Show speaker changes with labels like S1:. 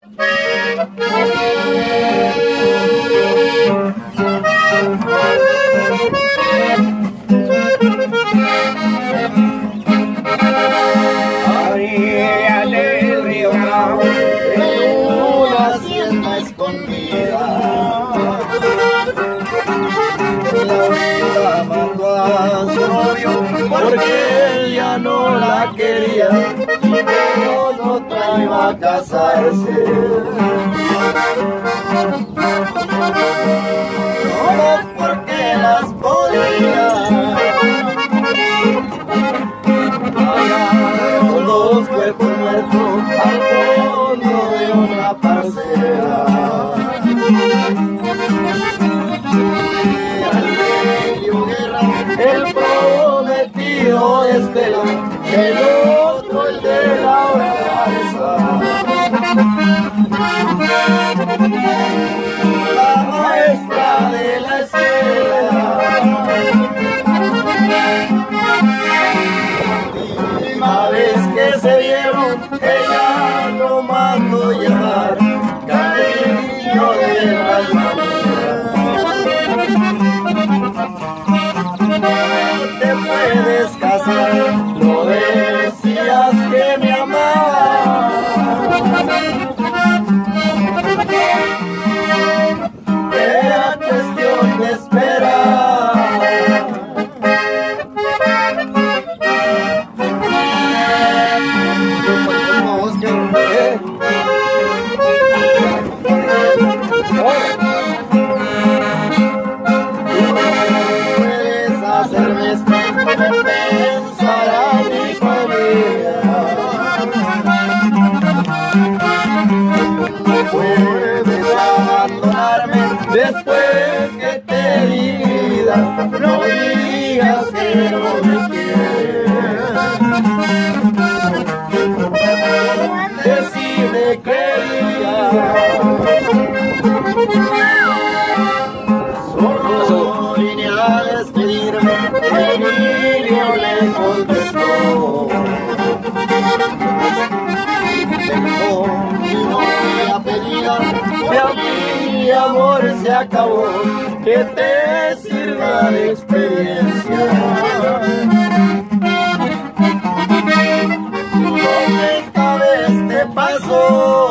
S1: Orilla del río Bravo, en una hacienda escondida, la viuda mandó a su novio porque él ya no la quería y con otra iba a casarse. Todas porque las podía. Con los cuerpos muertos al fondo de una parcela. El prometido de Estela, el otro el de la vergüenza. La maestra de la escuela. La última vez que se vieron, ella lo mandó llamar cariño de alma mía. No te puedes casar, no decías que me amabas. Era cuestión de esperar. Puedes hacerme pensar a mi familia. No puedes abandonarme después que te di vida. No digas que no me quieres. Decide querida. Solo vine a despedirme, Emilio le contestó. Tengo mi novia pedida, mi amor se acabó, que te sirva de experiencia. Esta vez te pasó.